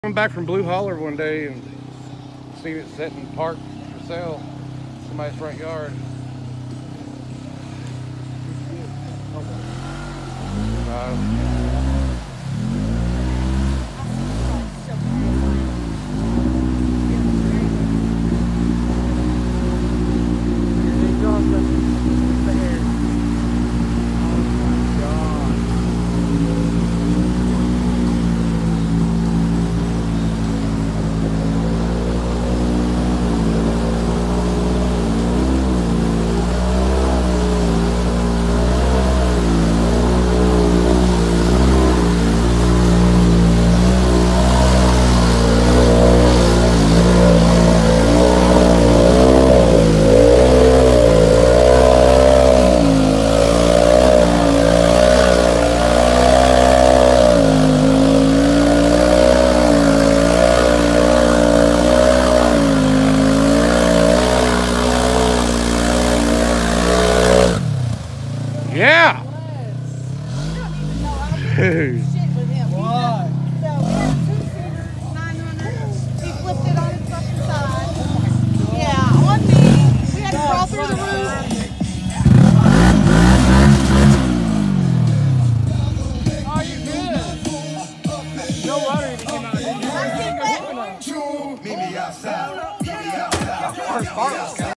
Coming back from Blue Holler one day and seen it sitting parked for sale in somebody's front yard. Yeah. Dude. Meet me outside.